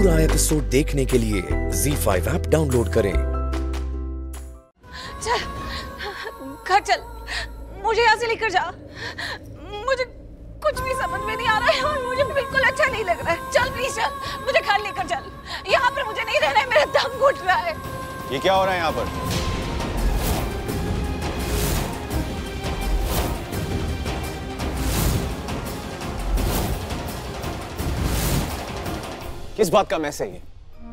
पूरा एपिसोड देखने के लिए ZEE5 ऐप डाउनलोड करें। चल, घर चल, मुझे यहाँ से लेकर जा। मुझे कुछ भी समझ में नहीं आ रहा है और मुझे बिल्कुल अच्छा नहीं लग रहा है। चल प्लीज चल, मुझे घर लेकर चल। यहाँ पर मुझे नहीं रहना है, मेरा दम घुट रहा है। ये क्या हो रहा है यहाँ पर? किस बात का मैसेज है ये?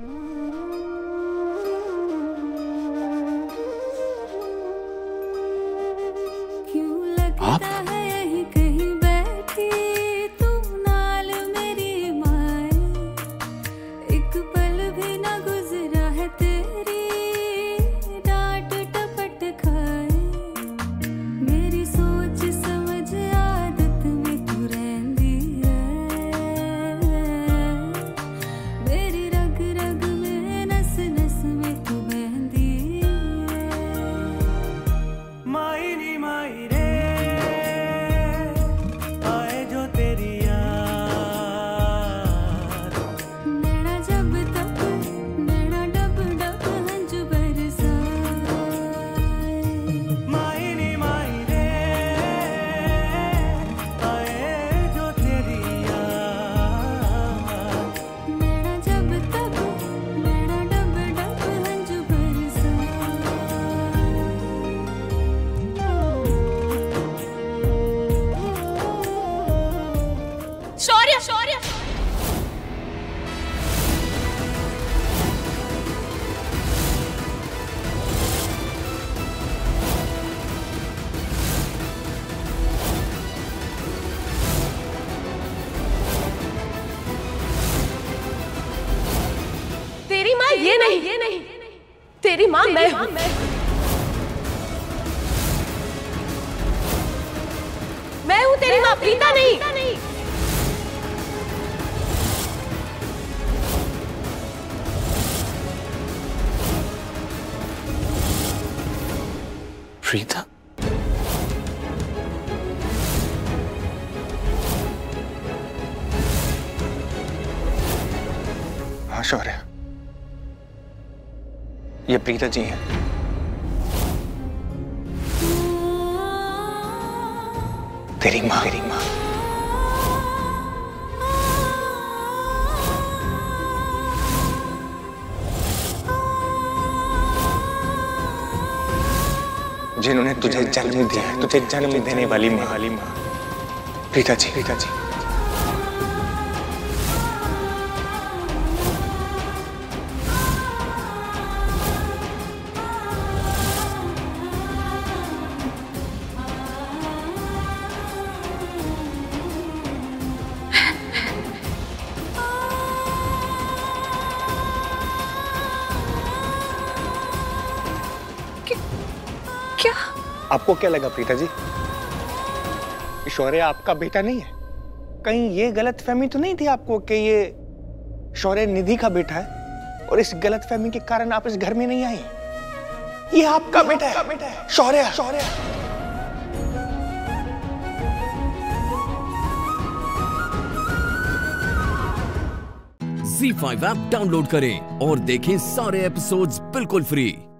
आप कहीं बैठी तू नाल मेरी माए, एक पल भी ना गुजरा है तेरी डांट टपट खाए। मेरी सोच समझ आदत में तू रहंदी है, मेरी रग रग में नस नस में तू बहंदी है। माई नी माई रे शौर्य, शौर्य, तेरी माँ ये नहीं, तेरी माँ मैं हूँ। मैं हूँ तेरी माँ, प्रीता नहीं। प्रीता? हाँ शौर्य, ये प्रीता जी हैं। तेरी माँ। जिन्होंने तुझे जन्म दिया, तुझे जन्म देने वाली माँ प्रीता जी। क्या? आपको क्या लगा प्रीता जी? शौर्य आपका बेटा नहीं है? कहीं ये गलतफहमी तो नहीं थी आपको कि ये शौर्य निधि का बेटा है और इस गलतफहमी के कारण आप इस घर में नहीं आई? ये आपका बेटा है शौर्य। ZEE5 ऐप डाउनलोड करें और देखें सारे एपिसोड्स बिल्कुल फ्री।